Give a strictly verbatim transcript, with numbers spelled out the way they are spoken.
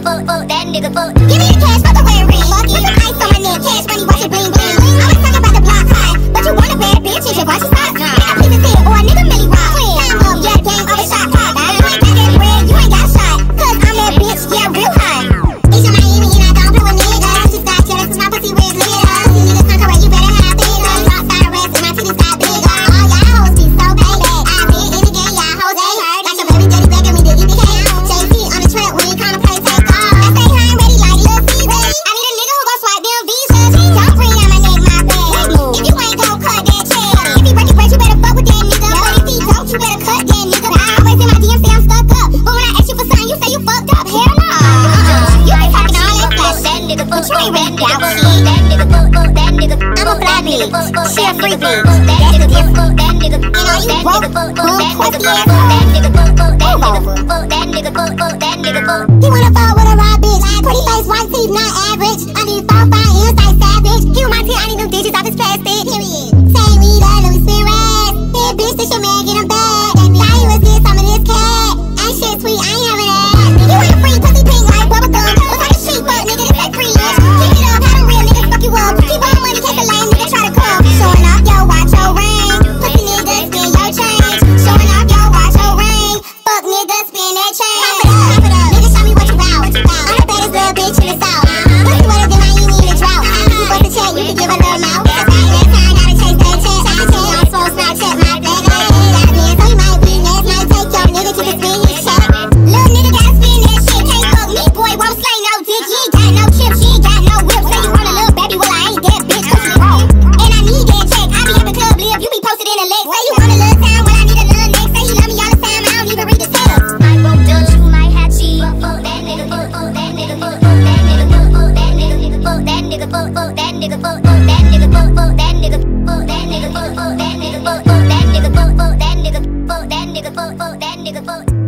fuck, fuck that nigga, fuck. Give me the cash, fuck the wearing ring. Put some ice on my neck, cash money, watch it bling bling. Always talking about the block high, but you want a bad bitch, you should watch your socks. Nigga please his head, or a nigga Millie Rock. Time up, yeah, game over shot clock. You ain't got that bread, you ain't got a shot. Cause I'm that bitch, yeah, real high. It's your Miami and I don't play with niggas. I'm just got jealous cause my pussy red, look at us. Pussy niggas come correct, you better have thicker. Drop side arrest and my titties got bigger. All y'all hoes be so bad. I been in the game, y'all hoes ain't heard. Got your baby daddy begging me to get the cake. J C on the track, we ain't contemplate take off. I stay high and ready like Lil Caesar. I need a nigga who gon' swipe them visas. Don't bring out my neck, my bag. If you ain't gon' cut that check. If he break your bread, you better fuck with that nigga. But if he don't, you better cut that nigga. I always in my D M say I'm stuck up. But when I ask you for something, you say you fucked up. Hell no. You ain't talking all that flash. That nigga fuck, you ain't really doubt shit. That nigga fuck, fuck that nigga. I'm a fly bitch. She a free bitch. That's the difference. That nigga. And all you broke, bum, pussy ass hoes. That nigga fuck, fuck that nigga. Fuck that nigga, fuck, fuck that nigga, fuck. He wanna fuck with a raw bitch. Pretty face, white teeth, not average. I need four, five, inside savage. He with my teeth, I need them digits off his plastic. Period. Say we love, let me spin rats. Hey bitch, this your man, get him back. Now you was get some of this cat. Ain't shit sweet, I ain't having that. You ain't free, pussy pink like bubble gum. What type of shit, fuck nigga, this ain't free lunch. Keep it up, how them real niggas fuck you up. Keep on money, take a lane, nigga try to come. Showing off your watch, your ring. Pussy nigga, spin your change. Showing off your watch, your ring. Fuck nigga, spin that change. Pop it up, pop it up. Nigga, show me what you bout. I'm the baddest little bitch in the south. Pussy wetter than Miami in the drought. You bust a check, you can give a little mouth. That time, gotta chase that check. I check on slow, Snapchat, my bag. Got a man, so you might win last night. Take your nigga to the spin his check. Little nigga gotta spin that shit. Can't fuck me, boy, won't slay no dick. You ain't got no chips, you ain't got no whip. Say you want a little baby, well I ain't that bitch, cause you broke. And I need that check. I be at the club, live, you be posted in the leg. Say you want a little time, well I need a little neck. Say you love me all the time, I don't even read the text. I won't judge you, might have cheese. Fuck, fuck that nigga, fuck, fuck that nigga, fuck, fuck that nigga, fuck, fuck that nigga, fuck that nigga, fuck, fuck that nigga, fuck, fuck that nigga, fuck, fuck that nigga, fuck that nigga, fuck, fuck that nigga, fuck, fuck that nigga, fuck, fuck that nigga, fuck that nigga, fuck that nigga, fuck, fuck that nigga, fuck.